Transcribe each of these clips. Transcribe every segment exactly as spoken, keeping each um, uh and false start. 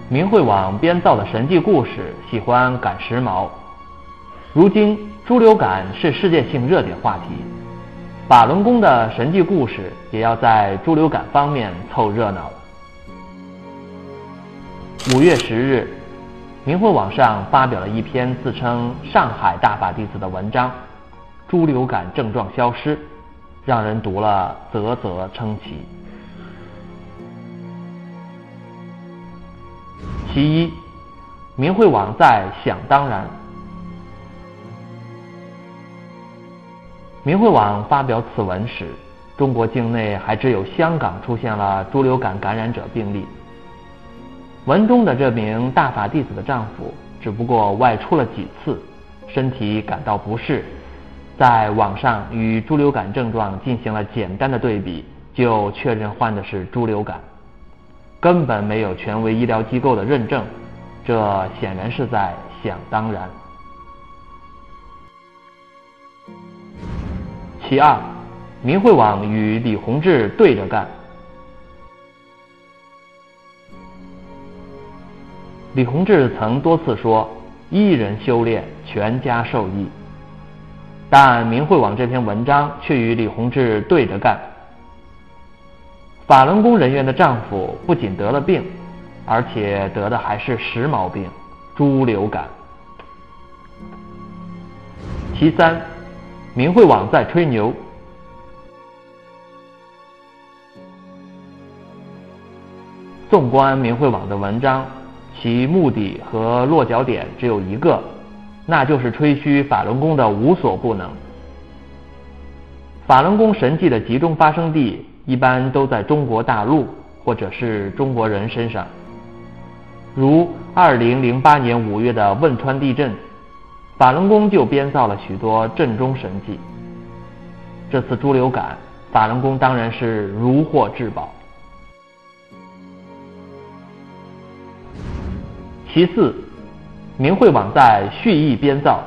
明慧网编造的神迹故事喜欢赶时髦，如今猪流感是世界性热点话题，法轮功的神迹故事也要在猪流感方面凑热闹了。五月十日，明慧网上发表了一篇自称上海大法弟子的文章，猪流感症状消失，让人读了啧啧称奇。其一，明慧网在想当然。明慧网发表此文时，中国境内还只有香港出现了猪流感感染者病例。文中的这名大法弟子的丈夫只不过外出了几次，身体感到不适，在网上与猪流感症状进行了简单的对比，就确认患的是猪流感，根本没有权威医疗机构的认证，这显然是在想当然。其二，明慧网与李洪志对着干。李洪志曾多次说一人修炼，全家受益，但明慧网这篇文章却与李洪志对着干。法轮功人员的丈夫不仅得了病，而且得的还是时髦病——猪流感。其三，明慧网在吹牛。纵观明慧网的文章，其目的和落脚点只有一个，那就是吹嘘法轮功的无所不能。法轮功神迹的集中发生地一般都在中国大陆或者是中国人身上，如二零零八年五月的汶川地震，法轮功就编造了许多震中神迹。这次猪流感，法轮功当然是如获至宝。其四，明慧网在蓄意编造。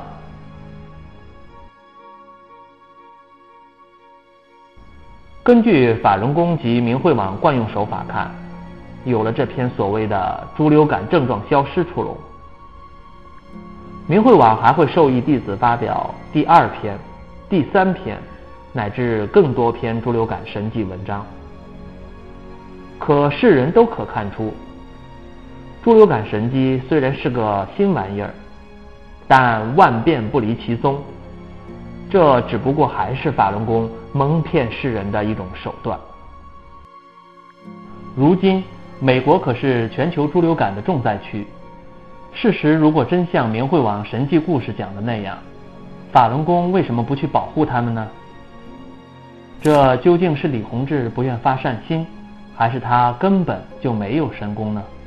根据法轮功及明慧网惯用手法看，有了这篇所谓的猪流感症状消失出笼，明慧网还会授意弟子发表第二篇、第三篇乃至更多篇猪流感神迹文章。可世人都可看出，猪流感神迹虽然是个新玩意儿，但万变不离其宗，这只不过还是法轮功蒙骗世人的一种手段。如今美国可是全球猪流感的重灾区，事实如果真像明慧网神迹故事讲的那样，法轮功为什么不去保护他们呢？这究竟是李洪志不愿发善心，还是他根本就没有神功呢？